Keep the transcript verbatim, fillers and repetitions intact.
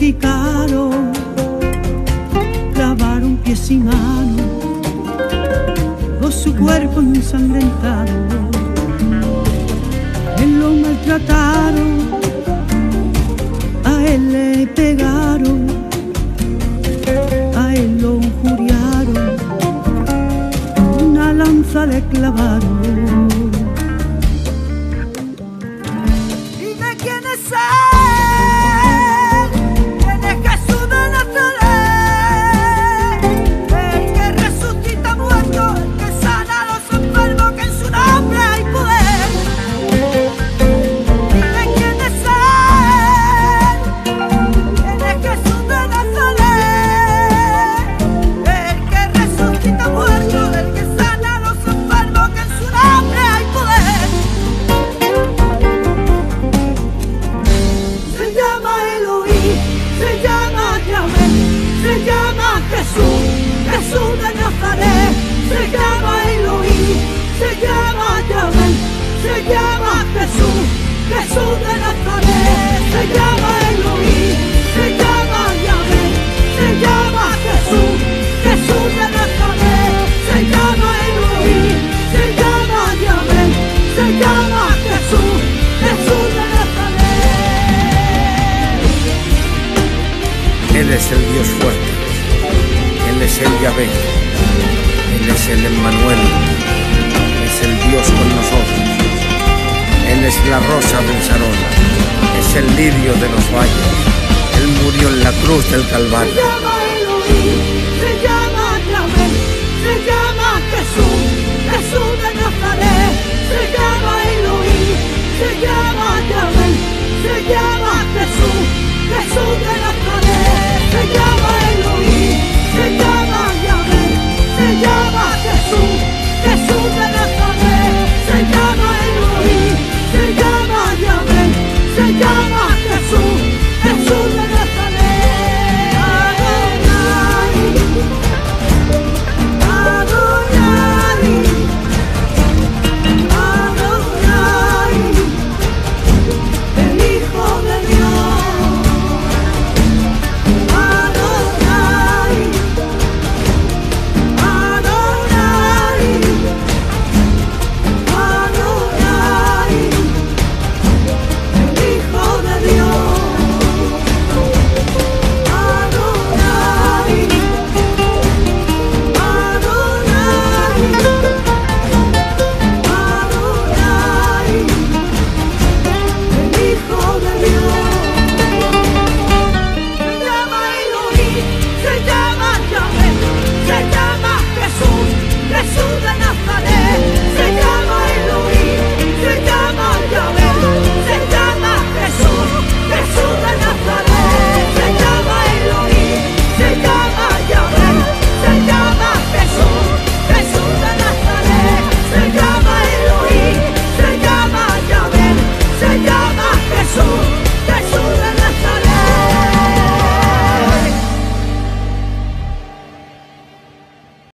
crucificaron, clavaron pies y manos, con su cuerpo ensangrentado, él lo maltrataron, a él le pegaron, a él lo injuriaron, una lanza le clavaron. Dime quién es él. Jesús de Nazaret, se llama Elohim, se llama Yahvé, se llama Jesús, Jesús de Nazaret, se llama Elohim, se llama Yahvé, se llama Jesús, Jesús de Nazaret, se llama Elohim, se llama Yahvé, se llama Jesús, Jesús de Nazaret. Él es el Dios fuerte. Él es el Yahvé, Él es el Emmanuel, es el Dios con nosotros. Él es la rosa del Sarón, es el lirio de los valles. Él murió en la cruz del Calvario. Se llama Elohim, se llama